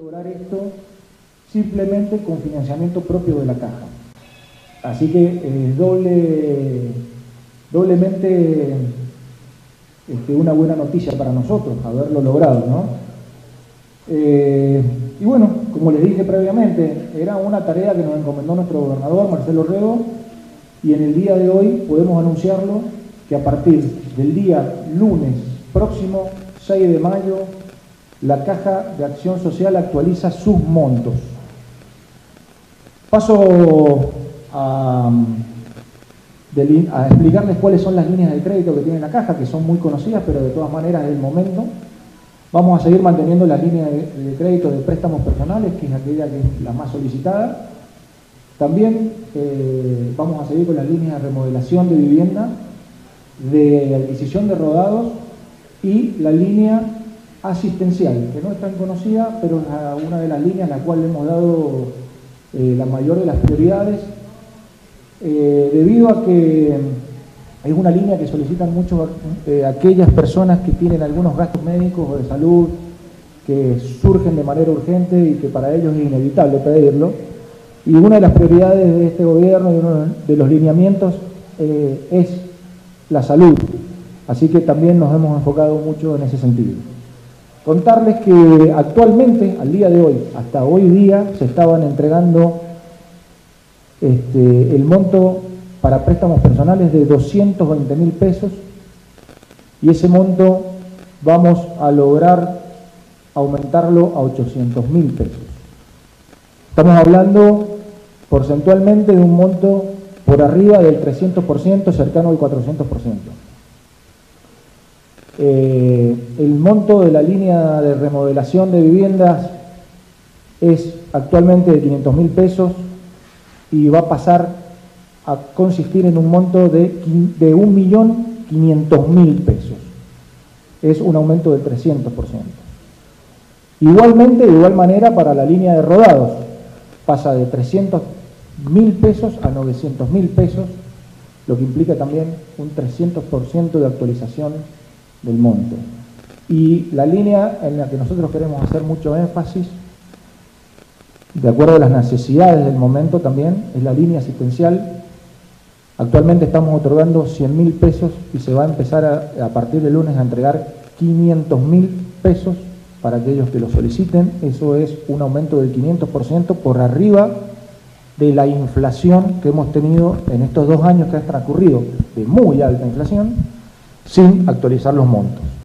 lograr esto simplemente con financiamiento propio de la caja. Así que doblemente una buena noticia para nosotros haberlo logrado, ¿no? Y bueno, como les dije previamente, era una tarea que nos encomendó nuestro gobernador Marcelo Rego, y en el día de hoy podemos anunciarlo que a partir del día lunes próximo, 6 de mayo, la Caja de Acción Social actualiza sus montos. Paso a explicarles cuáles son las líneas de crédito que tiene la Caja, que son muy conocidas, pero de todas maneras es el momento. Vamos a seguir manteniendo la línea de crédito de préstamos personales, que es aquella que es la más solicitada. También vamos a seguir con las líneas de remodelación de vivienda, de adquisición de rodados y la línea asistencial, que no es tan conocida, pero es una de las líneas a la cual le hemos dado la mayor de las prioridades, debido a que es una línea que solicitan mucho aquellas personas que tienen algunos gastos médicos o de salud que surgen de manera urgente y que para ellos es inevitable pedirlo. Y una de las prioridades de este gobierno y uno de los lineamientos es la salud. Así que también nos hemos enfocado mucho en ese sentido. Contarles que actualmente, al día de hoy, hasta hoy día, se estaban entregando el monto para préstamos personales de 220.000 pesos, y ese monto vamos a lograr aumentarlo a 800.000 pesos. Estamos hablando porcentualmente de un monto por arriba del 300%, cercano al 400%. El monto de la línea de remodelación de viviendas es actualmente de 500.000 pesos y va a pasar a consistir en un monto de 1.500.000 pesos. Es un aumento del 300%. Igualmente, de igual manera, para la línea de rodados, pasa de 300.000 pesos a 900.000 pesos, lo que implica también un 300% de actualización del monto. Y la línea en la que nosotros queremos hacer mucho énfasis, de acuerdo a las necesidades del momento también, es la línea asistencial. Actualmente estamos otorgando 100.000 pesos y se va a empezar a partir del lunes a entregar 500.000 pesos para aquellos que lo soliciten. Eso es un aumento del 500% por arriba de la inflación que hemos tenido en estos 2 años que han transcurrido, de muy alta inflación, sin actualizar los montos.